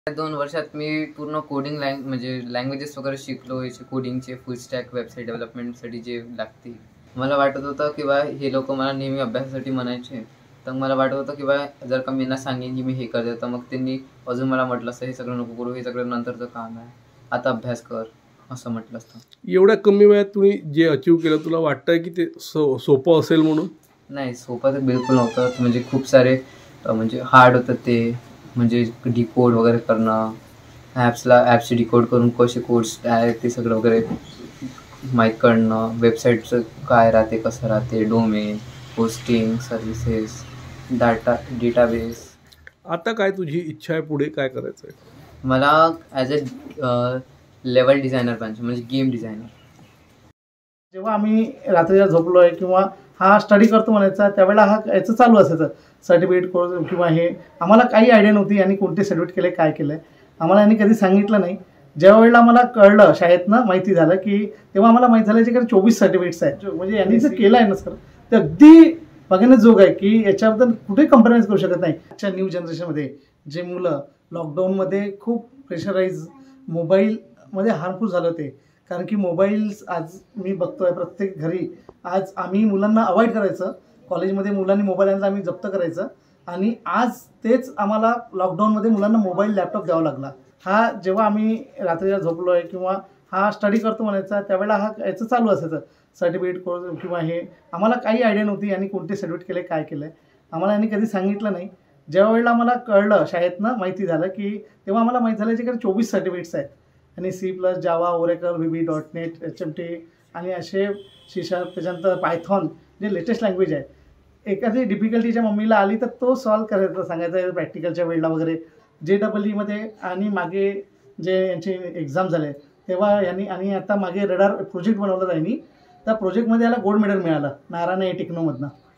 2 वर्षात मी पूर्ण कोडिंग म्हणजे लँग्वेजेस वगैरे शिकलो, याचे कोडिंगचे फुल स्टॅक वेबसाईट डेव्हलपमेंटसाठी जे लागते. मला वाटत होतं की हे लोकं मला नेहमी अभ्यासासाठी म्हणायचे. तर मला वाटत होतं की जर का मी यांना सांगेन की मी हे करते, तर मग त्यांनी अजून मला म्हटलं असतं, "हे सगळं नको करू, हे सगळं नंतरचं काम आहे. आता अभ्यास कर." असं म्हटलं असतं. एवढ्या कमी वयात तुम्ही जे अचीव्ह केलं, तुला वाटतंय की ते सोपं असेल म्हणून? नाही, सोपं तर बिलकुल नव्हतं. म्हणजे खूप सारे म्हणजे हार्ड होतं ते. म्हणजे डिकोड वगैरे करणं, ॲप्सचे डिकोड करून कसे कोड्स आहे ते सगळं वगैरे माहीत करणं, वेबसाईटचं काय राहते, कसं राहते, डोमेन, होस्टिंग, सर्व्हिसेस, डेटाबेस. आता काय तुझी इच्छा आहे, पुढे काय करायचं आहे? मला ॲज अ लेवल डिझायनर पाहिजे, म्हणजे गेम डिझायनर. जेव्हा आम्ही रात्रीला झोपलोय किंवा हा स्टडी करतो म्हणायचा, त्यावेळेला याचं चालू असायचं सर्टिफिकेट कोर्स किंवा हे. आम्हाला काही आयडिया नव्हती आणि कोणते सर्टिफिकेट केले, काय केलं आहे आम्हाला यांनी कधी सांगितलं नाही. ज्या वेळेला मला कळलं, शाळेतनं माहिती झालं, की तेव्हा आम्हाला माहीत झालं की 24 सर्टिफिकेट्स आहेत. म्हणजे यांनी जर केलं आहे ना सर, ते अगदी बघण्याजोग आहे की याच्याबद्दल कुठे कम्पॅरिझन करू शकत नाही. आजच्या न्यू जनरेशनमध्ये जे मुलं लॉकडाऊनमध्ये खूप प्रेशराईज, मोबाईलमध्ये हार्मफुल झालं होते. कारण की मोबाईल्स आज मी बघतोय प्रत्येक घरी. आज आम्ही मुलांना अवॉइड करायचं, कॉलेजमध्ये मुलांनी मोबाईल आणला आम्ही जप्त करायचं, आणि आज तेच आम्हाला लॉकडाऊनमध्ये मुलांना मोबाईल, लॅपटॉप द्यावा लागला. जेव्हा आम्ही रात्रीला झोपलोय किंवा हा स्टडी करतो म्हणायचा, त्यावेळेला याचं चालू असायचं सर्टिफिकेट कोर्स किंवा हे. आम्हाला काही आयडिया नव्हती आणि कोणते सर्टिफिकेट केले, काय केलं आहे आम्हाला यांनी कधी सांगितलं नाही. ज्या वेळेला मला कळलं, शाळेतनं माहिती झालं, की तेव्हा आम्हाला माहीत झालं की 24 सर्टिफिकेट्स आहेत. आणि C++, Java, Oracle, VB, .NET, HMT आणि असे C#, त्याच्यानंतर पायथॉन जे लेटेस्ट लँग्वेज आहे. एखादी डिफिकल्टीच्या मम्मीला आली तर तो सॉल्व करायचा, सांगायचं प्रॅक्टिकलच्या वेळेला वगैरे. JEE आणि मागे जे यांचे एक्झाम झाले तेव्हा यांनी, आणि आता मागे रडार प्रोजेक्ट बनवला त्यांनी, त्या प्रोजेक्टमध्ये याला गोल्ड मेडल मिळालं नारायण टेक्नोमधनं.